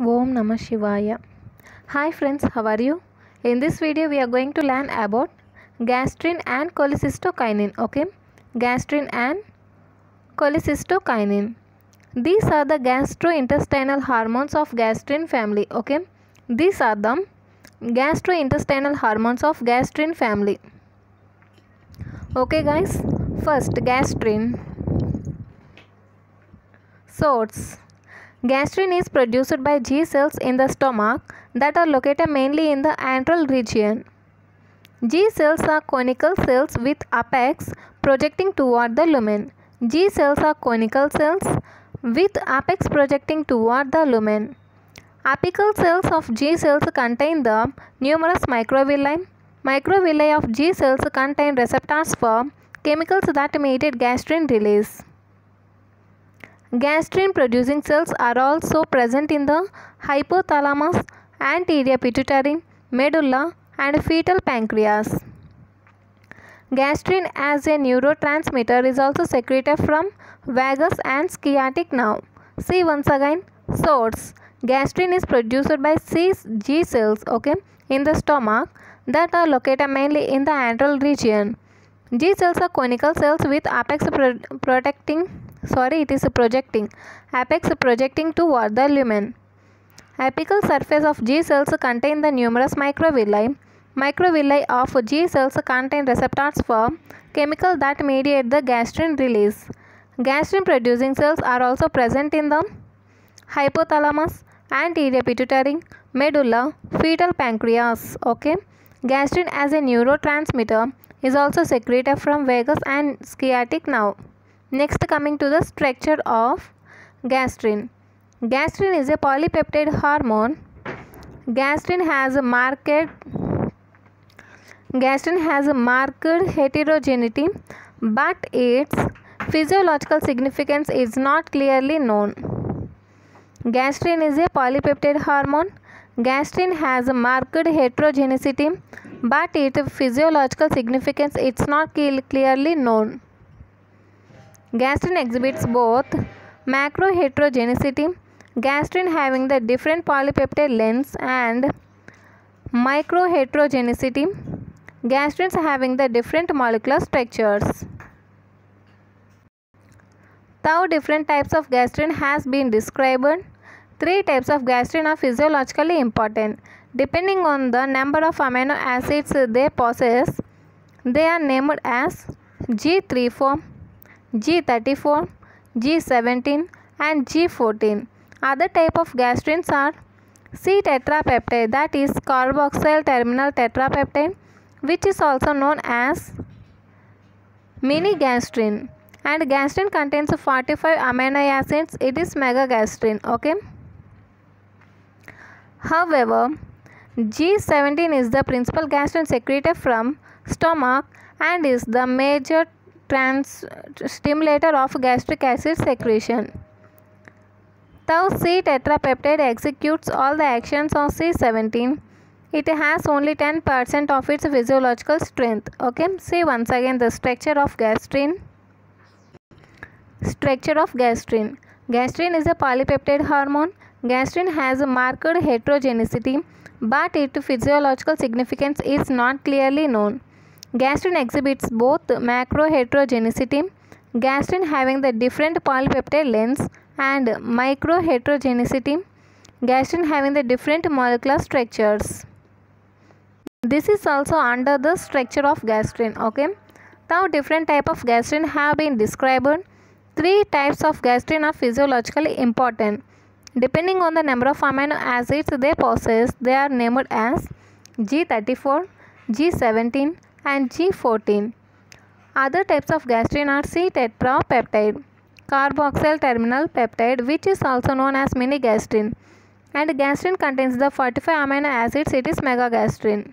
Om Namah Shivaya. Hi friends, how are you? In this video we are going to learn about gastrin and cholecystokinin. Okay, gastrin and cholecystokinin. These are the gastrointestinal hormones of gastrin family. Okay, these are the gastrointestinal hormones of gastrin family. Okay guys, first gastrin. Source. Gastrin is produced by G cells in the stomach that are located mainly in the antral region. G cells are conical cells with apex projecting toward the lumen. G cells are conical cells with apex projecting toward the lumen. Apical cells of G cells contain the numerous microvilli. Microvilli of G cells contain receptors for chemicals that mediate gastrin release. Gastrin producing cells are also present in the hypothalamus, anterior pituitary, medulla and fetal pancreas. Gastrin as a neurotransmitter is also secreted from vagus and sciatic nerve. See once again, source. Gastrin is produced by G cells in the stomach that are located mainly in the antral region. G cells are conical cells with apex projecting toward the lumen. Apical surface of G cells contain the numerous microvilli. Microvilli of G cells contain receptors for chemical that mediate the gastrin release. Gastrin producing cells are also present in the hypothalamus, anterior pituitary, medulla, fetal pancreas. Gastrin as a neurotransmitter is also secreted from vagus and sciatic nerve. Next, coming to the structure of gastrin. Gastrin is a polypeptide hormone. Gastrin has a marked heterogeneity, but its physiological significance is not clearly known. Gastrin is a polypeptide hormone. Gastrin has a marked heterogeneity, but its physiological significance is not clearly known. Gastrin exhibits both macroheterogeneity, gastrin having the different polypeptide lengths, and microheterogeneity, gastrins having the different molecular structures. Thou different types of gastrin has been described. 3 types of gastrin are physiologically important. Depending on the number of amino acids they possess, they are named as G34, G34, G17 and G14. Other type of gastrins are C-tetrapeptide, that is carboxyl terminal tetrapeptide, which is also known as mini gastrin, and gastrin contains 45 amino acids. It is megagastrin. However, G17 is the principal gastrin secreted from stomach and is the major stimulator of gastric acid secretion. Thou C-tetrapeptide executes all the actions of C17. It has only 10% of its physiological strength. See once again the structure of gastrin. Structure of gastrin. Gastrin is a polypeptide hormone. Gastrin has a marked heterogeneity, but its physiological significance is not clearly known. Gastrin exhibits both macroheterogeneity, gastrin having the different polypeptide lengths, and microheterogeneity, gastrin having the different molecular structures. This is also under the structure of gastrin. Now different type of gastrin have been described. 3 types of gastrin are physiologically important. Depending on the number of amino acids they possess, they are named as G34, G17 and G14. Other types of gastrin are C-tetrapeptide, carboxyl terminal peptide, which is also known as mini gastrin, and gastrin contains the 45 amino acids. It is megagastrin.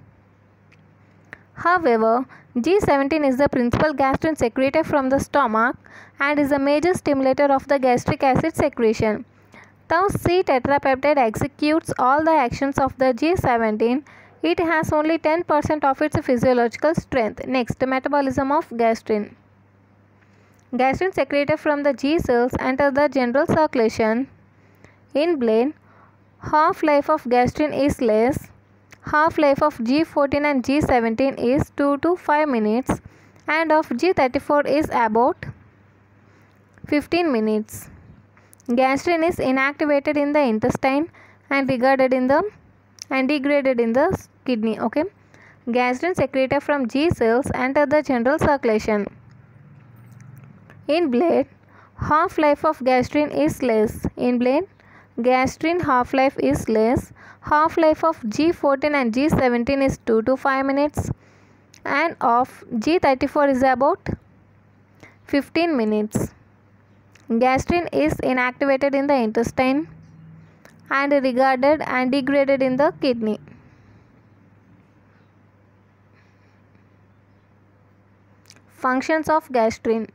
However, G17 is the principal gastrin secreted from the stomach and is a major stimulator of the gastric acid secretion. Thus, C-tetrapeptide executes all the actions of the G17. It has only 10% of its physiological strength. Next, metabolism of gastrin. Gastrin secreted from the G cells enter the general circulation in blood Half-life of gastrin is less. Half-life of G14 and G17 is 2 to 5 minutes and of G34 is about 15 minutes. Gastrin is inactivated in the intestine and degraded in the kidney. Okay. Gastrin secreted from G cells enter the general circulation. In blood, half-life of gastrin is less. In blood, gastrin half-life is less. Half-life of G14 and G17 is 2 to 5 minutes and of G34 is about 15 minutes. Gastrin is inactivated in the intestine and regarded and degraded in the kidney. Functions of gastrin.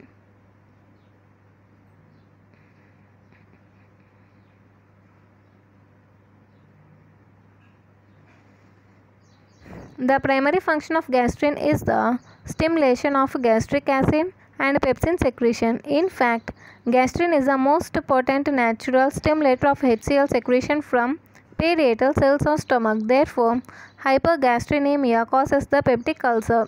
The primary function of gastrin is the stimulation of gastric acid and pepsin secretion. In fact, gastrin is the most potent natural stimulator of HCl secretion from parietal cells of stomach. Therefore, hypergastrinemia causes the peptic ulcer.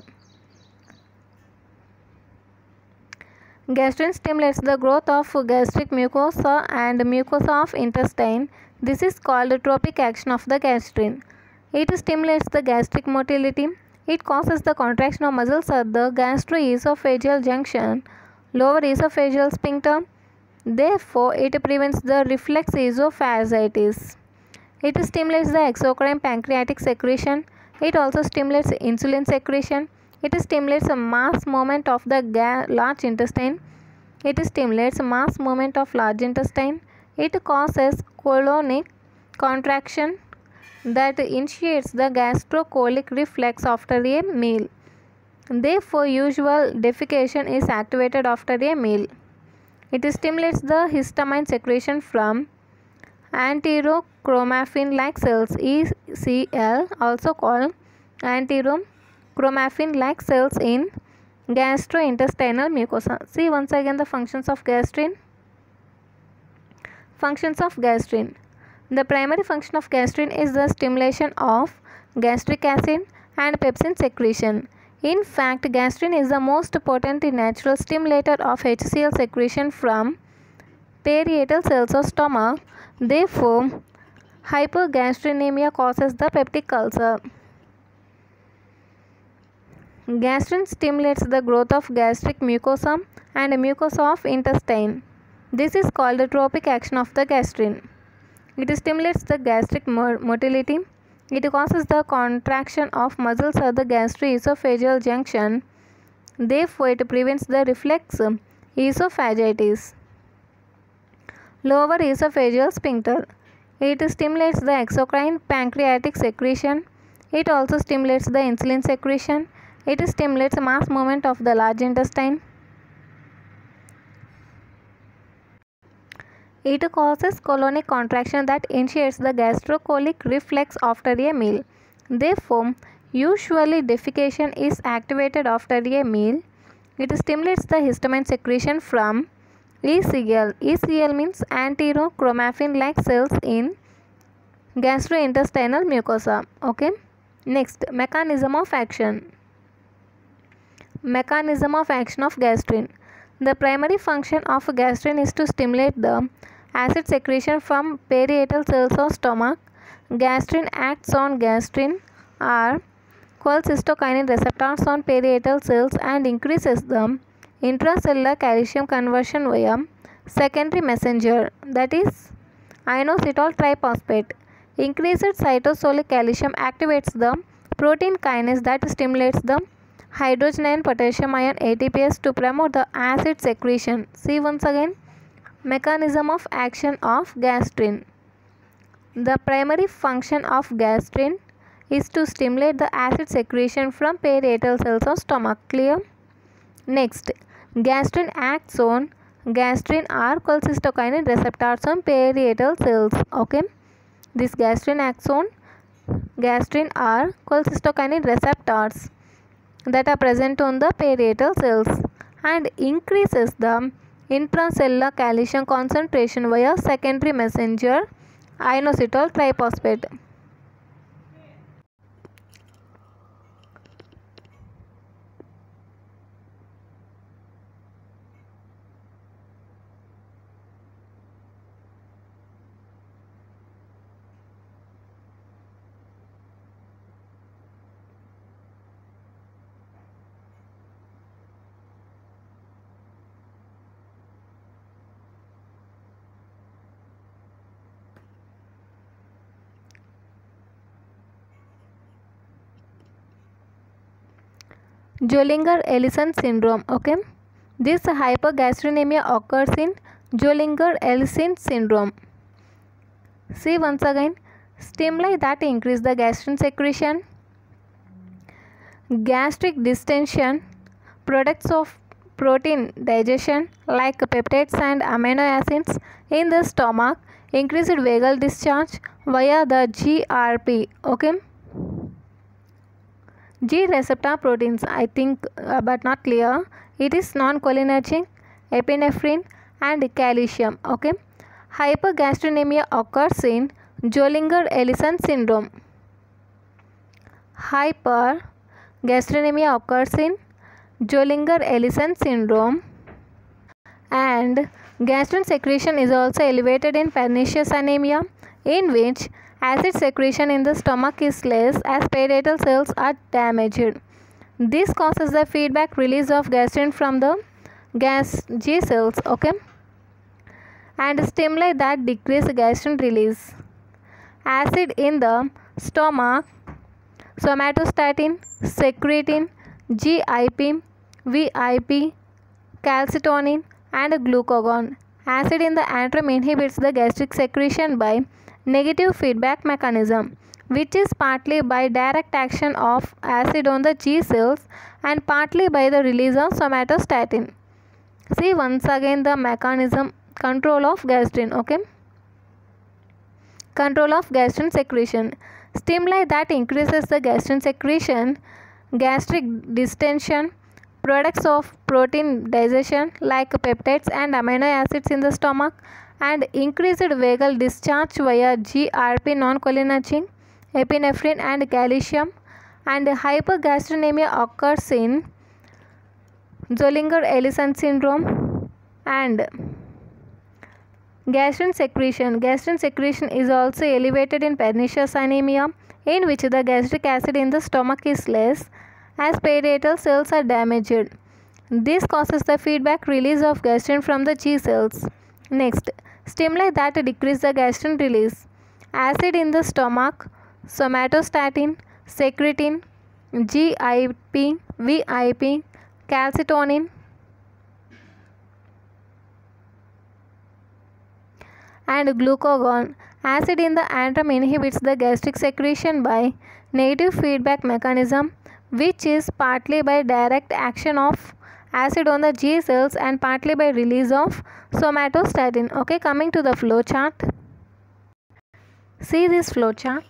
Gastrin stimulates the growth of gastric mucosa and mucosa of intestine. This is called tropic action of the gastrin. It stimulates the gastric motility. It causes the contraction of muscles at the gastroesophageal junction, lower esophageal sphincter. Therefore, it prevents the reflex esophagitis. It stimulates the exocrine pancreatic secretion. It also stimulates insulin secretion. It stimulates a mass movement of the large intestine. It stimulates mass movement of large intestine. It causes colonic contraction that initiates the gastrocolic reflex after a meal. Therefore, usual defecation is activated after a meal. It stimulates the histamine secretion from enterochromaffin-like cells, ECL, also called enterochromaffin-like cells in gastrointestinal mucosa. See once again the functions of gastrin. Functions of gastrin. The primary function of gastrin is the stimulation of gastric acid and pepsin secretion. In fact, gastrin is the most potent natural stimulator of HCl secretion from parietal cells of stomach. Therefore, hypergastrinemia causes the peptic ulcer. Gastrin stimulates the growth of gastric mucosa and mucosa of intestine. This is called the tropic action of the gastrin. It stimulates the gastric motility. It causes the contraction of muscles at the gastroesophageal junction. Therefore, it prevents the reflex esophagitis. Lower esophageal sphincter. It stimulates the exocrine pancreatic secretion. It also stimulates the insulin secretion. It stimulates mass movement of the large intestine. It causes colonic contraction that initiates the gastrocolic reflex after a meal. Therefore, usually defecation is activated after a meal. It stimulates the histamine secretion from ECL. ECL means enterochromaffin-like cells in gastrointestinal mucosa. Okay. Next, mechanism of action. Mechanism of action of gastrin. The primary function of gastrin is to stimulate the acid secretion from parietal cells of stomach. Gastrin acts on gastrin or cholecystokinin receptors on parietal cells and increases the intracellular calcium conversion via secondary messenger, that is inositol triphosphate. Increased cytosolic calcium activates the protein kinase that stimulates the hydrogen and potassium ion ATPase to promote the acid secretion. See once again, mechanism of action of gastrin. The primary function of gastrin is to stimulate the acid secretion from parietal cells of stomach. Clear? Next, gastrin acts on gastrin or cholecystokinin receptors on parietal cells. Okay, this gastrin acts on gastrin or cholecystokinin receptors that are present on the parietal cells and increases the intracellular calcium concentration via secondary messenger inositol triphosphate. Zollinger-Ellison syndrome. Okay, this hypergastrinemia occurs in Zollinger-Ellison syndrome. See once again, stimuli that increase the gastrin secretion, gastric distension, products of protein digestion like peptides and amino acids in the stomach, increased vagal discharge via the GRP. Okay, G receptor proteins, I think, but not clear. It is non-cholinergic, epinephrine and calcium. Okay, hypergastrinemia occurs in Zollinger-Ellison syndrome. Hypergastrinemia occurs in Zollinger-Ellison syndrome, and gastrin secretion is also elevated in pernicious anemia, in which acid secretion in the stomach is less as parietal cells are damaged. This causes the feedback release of gastrin from the G cells. Okay, and stimuli that decrease gastrin release. Acid in the stomach, somatostatin, secretin, GIP, VIP, calcitonin and glucagon. Acid in the antrum inhibits the gastric secretion by negative feedback mechanism, which is partly by direct action of acid on the G cells and partly by the release of somatostatin. See once again the mechanism. Control of gastrin. Okay, control of gastrin secretion. Stimuli that increases the gastrin secretion, gastric distension, products of protein digestion like peptides and amino acids in the stomach, and increased vagal discharge via GRP, non-cholinergic, epinephrine and calcium. And hypergastrinemia occurs in Zollinger-Ellison syndrome. And gastrin secretion is also elevated in pernicious anemia, in which the gastric acid in the stomach is less as parietal cells are damaged. This causes the feedback release of gastrin from the G cells. Next, stimuli that decrease the gastrin release. Acid in the stomach, somatostatin, secretin, GIP, VIP, calcitonin and glucagon. Acid in the antrum inhibits the gastric secretion by negative feedback mechanism, which is partly by direct action of acid on the G cells and partly by release of somatostatin. Okay, coming to the flow chart. See this flow chart.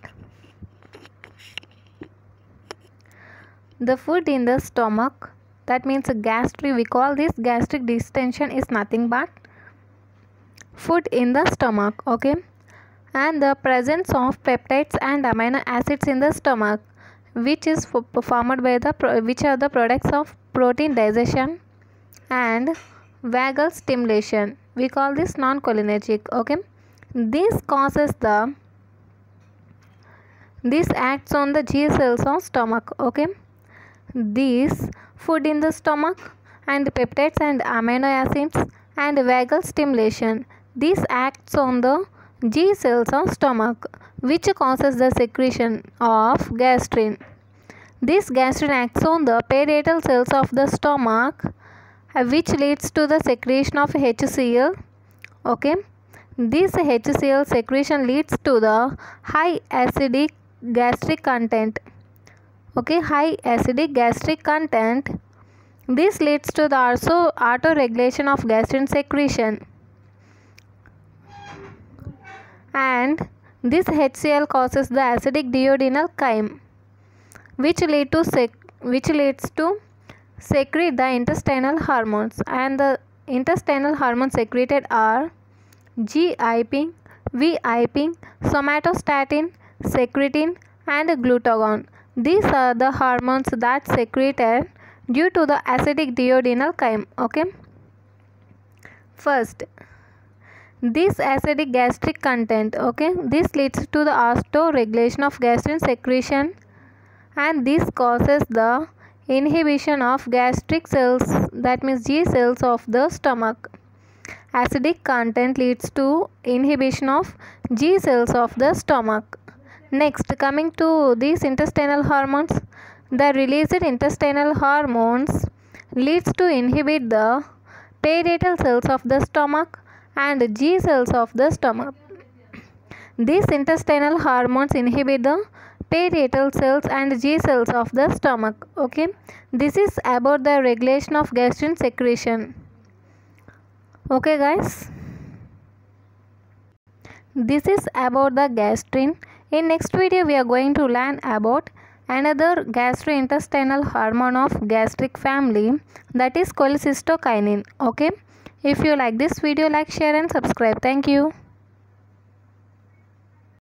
The food in the stomach, that means gastric, we call this gastric distension, is nothing but food in the stomach. Okay, and the presence of peptides and amino acids in the stomach, which is formed by which are the products of protein digestion and vagal stimulation. We call this non-cholinergic. Okay, this acts on the G cells of stomach. Okay, these food in the stomach and peptides and amino acids and vagal stimulation, this acts on the G cells of stomach, which causes the secretion of gastrin. This gastrin acts on the parietal cells of the stomach, which leads to the secretion of HCl. Okay, this HCl secretion leads to the high acidic gastric content. Okay, high acidic gastric content. This leads to the also auto-regulation of gastrin secretion, and this HCl causes the acidic duodenal chyme, which leads to secrete the intestinal hormones, and the intestinal hormones secreted are GIP, VIP, somatostatin, secretin, and glucagon. These are the hormones that secreted due to the acidic duodenal chyme. Okay. First, this acidic gastric content, okay, this leads to the autoregulation of gastrin secretion, and this causes the inhibition of gastric cells, that means G cells of the stomach. Acidic content leads to inhibition of G cells of the stomach. Next, coming to these intestinal hormones, the released intestinal hormones leads to inhibit the parietal cells of the stomach and G cells of the stomach. These intestinal hormones inhibit the parietal cells and G cells of the stomach. Okay, this is about the regulation of gastrin secretion. Okay guys, this is about the gastrin. In next video we are going to learn about another gastrointestinal hormone of gastric family, that is cholecystokinin. Okay, if you like this video, like, share and subscribe. Thank you.